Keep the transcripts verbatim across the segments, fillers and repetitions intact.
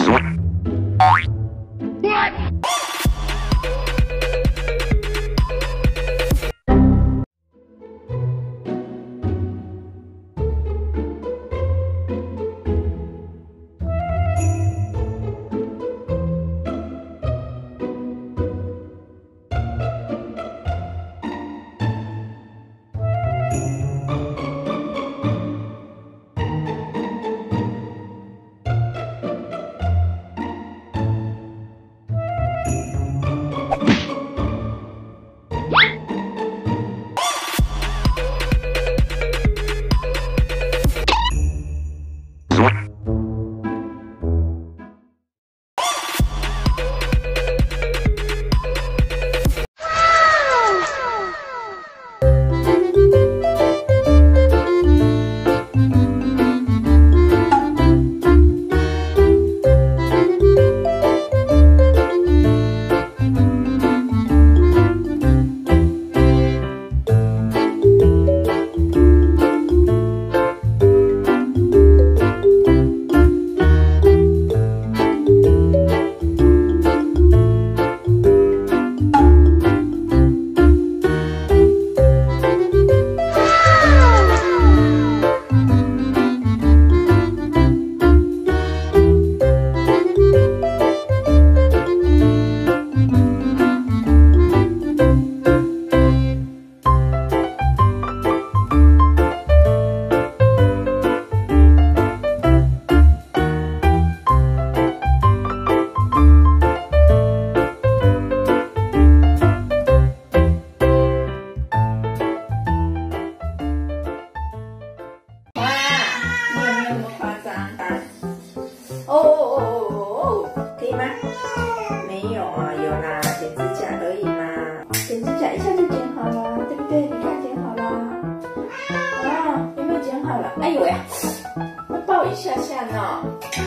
哎呦喂，要抱一下下呢。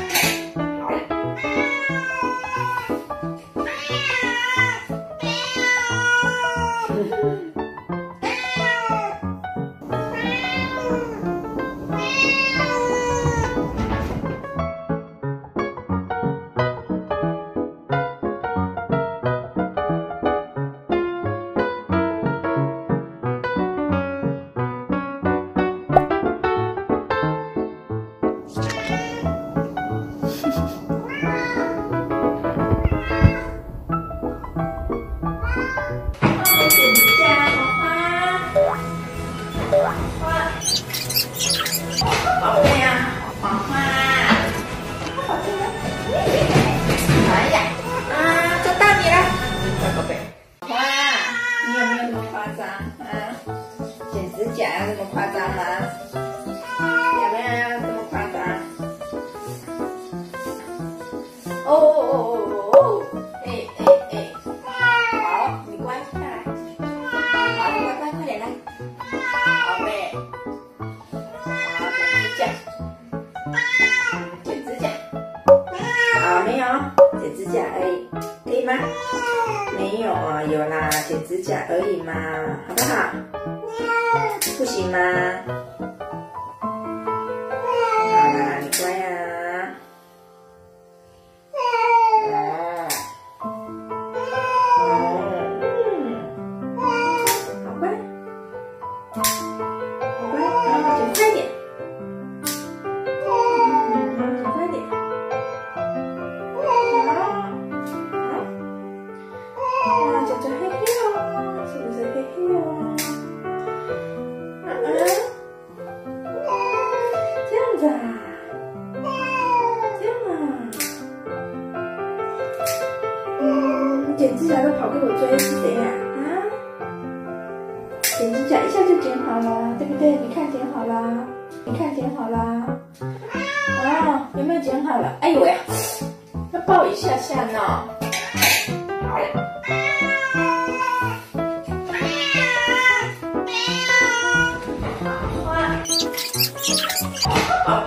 宝贝呀，花花，宝贝呢？哎呀，啊，找到你了，乖宝贝。花，你有没有那么夸张啊？剪指甲要这么夸张吗？有没有要这么夸张？哦哦哦哦哦，哎哎哎，好，你乖，快来，好，你乖乖快点来，宝贝。剪指甲，好没有？剪指甲而已，可以吗？没有啊，有啦，剪指甲而已嘛，好不好？不行吗？好啦，你乖啊。脚脚黑黑哦，是不是黑黑哦？啊啊，这样子啊，这样啊，嗯，剪指甲都跑给我追是谁呀？啊，剪指甲一下就剪好了，对不对？你看剪好啦，你看剪好啦，哦，有没有剪好了？哎呦喂，要抱一下下呢。宝